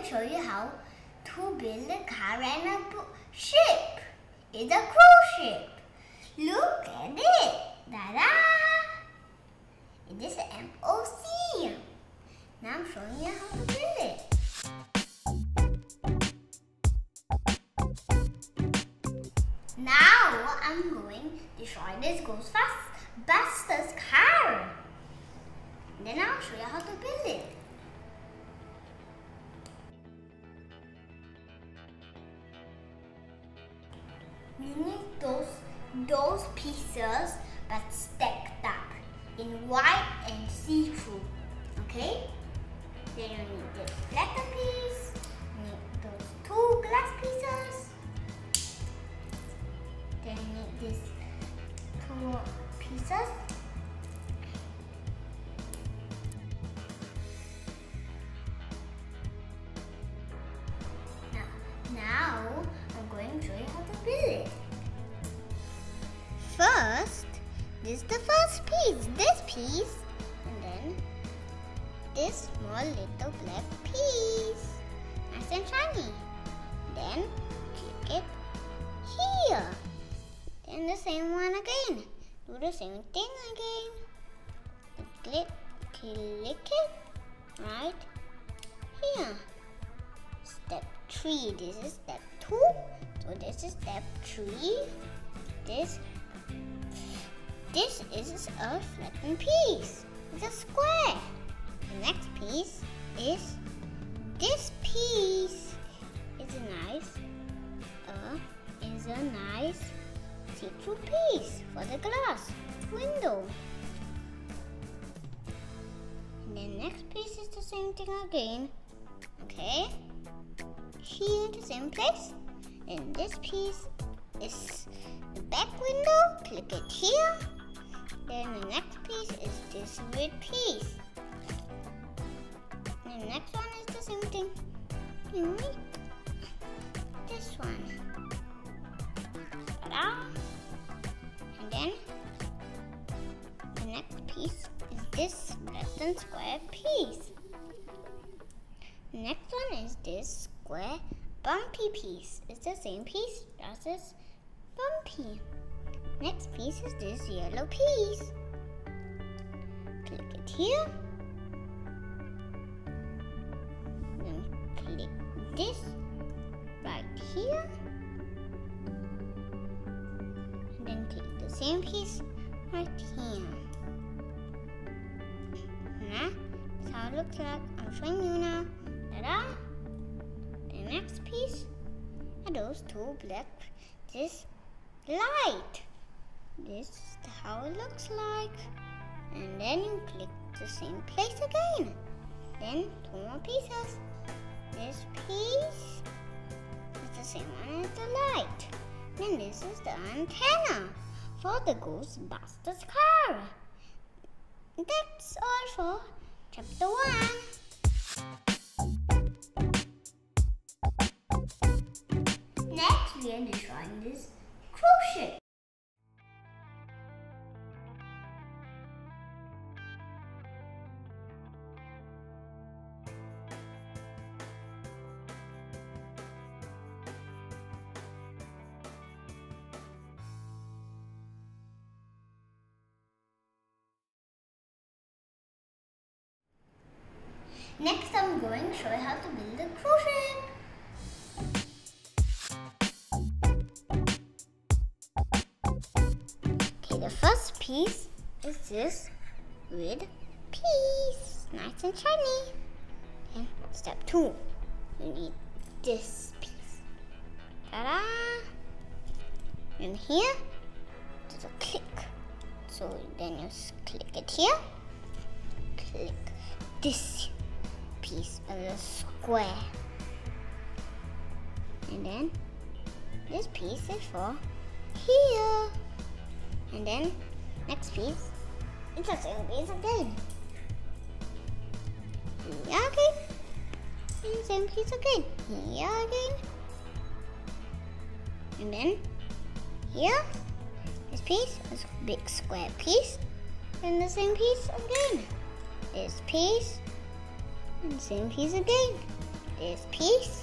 show you how to build a car and a ship. It's a cruise ship. Look at it. Ta-da! It is an MOC. Now I'm showing you how to build it. Now I'm going to show you this Ghostbusters Car. Then I'll show you how to build it. You need those pieces but stacked up in white and see-through. Okay? Then you need this flatter piece. You need those two glass pieces. Then you need these two pieces. Now I'm going to show you how to build it. First, this is the first piece, this piece, and then this small little black piece, nice and shiny. Then click it here. Then the same one again. Do the same thing again. Click it right here. Step 3. This is step 2. So this is step 3. This is a flattened piece. It's a square. The next piece is this piece. It's a nice see-through piece for the glass window. And the next piece is the same thing again. Okay. Here, the same place. And this piece is the back window. Click it here. Then the next piece is this red piece. And the next one is the same thing. This one. Ta-da! And then the next piece is this flattened square piece. The next one is this square bumpy piece. It's the same piece, just as bumpy. Next piece is this yellow piece. Click it here. Then click this right here. And then click the same piece right here. Now, that's how it looks like. I'm showing you now. Ta-da! The next piece are those two black, this light. This is how it looks like. And then you click the same place again. Then 2 more pieces. This piece is the same one as the light. Then this is the antenna for the Ghostbusters car. That's all for chapter 1. Next, we are destroying this cruise ship. Next, I'm going to show you how to build a cruise ship. The first piece is this red piece, nice and shiny. And step 2, you need this piece. Ta-da! And here, there's a click. So then you click it here. Click this piece of the square. And then this piece is for here. And then next piece, it's the same piece again. Here again. And same piece again. Here again. And then here, this piece is a big square piece. And the same piece again. This piece and the same piece again. this piece.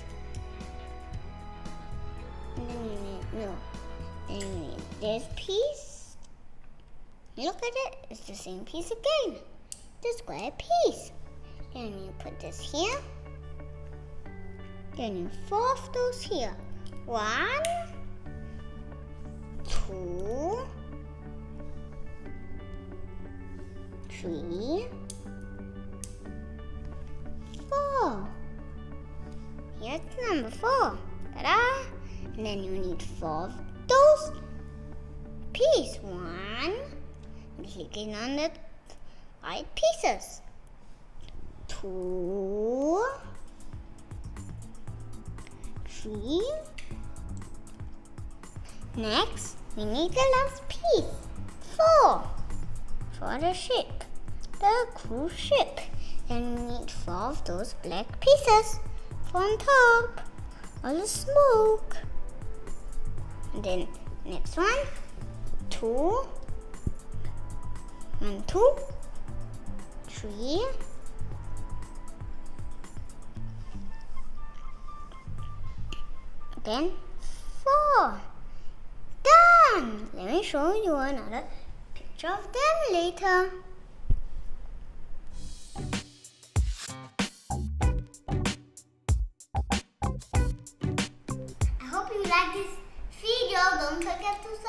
And then you need, no, then you need this piece. Look at it, it's the same piece again. The square piece. Then you put this here. Then you fold those here. 1, 2, 3, 4. Here's number 4. Ta-da! And then you need 4 of those pieces. 1. Clicking on the right pieces. 2, 3. Next, we need the last piece. 4. For the ship. The cruise ship. Then we need 4 of those black pieces on top. All the smoke. And then next one. 2. 1, 2. 3. Then 4. Done! Let me show you another picture of them later. I hope you like this video. Don't forget to